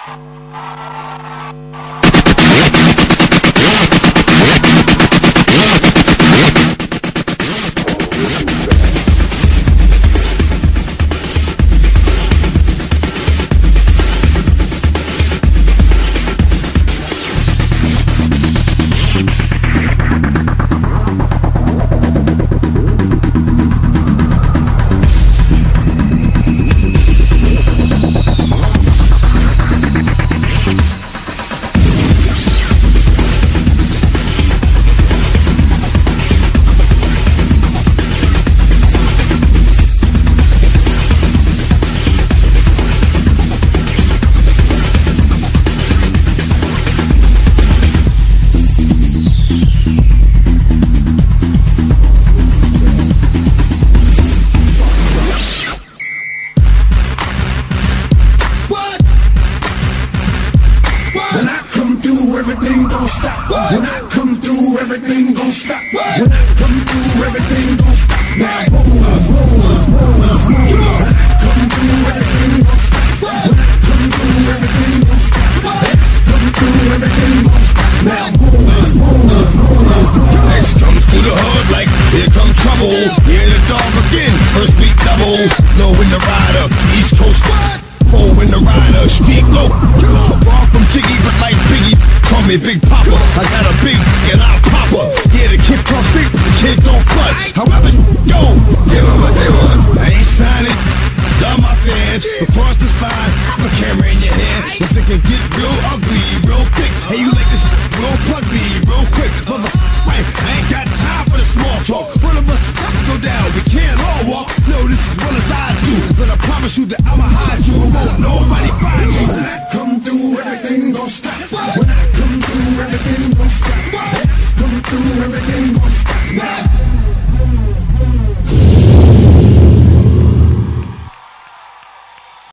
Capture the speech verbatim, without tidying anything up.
Everything gon' stop. When I come through, everything gon' stop. When I come through, everything gon' stop. Now move, move, move, move. When I come through, everything gon' stop. When I come through, everything gon' stop. Come through, everything gon' stop. Now move, move, move, move. X comes through the hood like here come trouble. Hear the dog again, first beat double. Low in the rider, East Coast ride. Four in the rider, street low. Far from Jiggy, but like Biggie. Call me Big Papa, I got a big and I pop her. Yeah, the kid talk street, but the kid don't front. However, yo, give them what they want. I ain't signing. Love my fans, across this line, have a camera in your hand. Cause it can get real ugly, real quick. Hey, you like this real plug me, real quick. Mother, wait, I ain't got time for the small talk. One of us has to go down, we can't all walk. No, this is one as I do, but I promise you that I'ma hide you and won't nobody find you. When I come through, everything gon' stop. When I come through, everything gon' stop. Come through, everything gon' stop. Now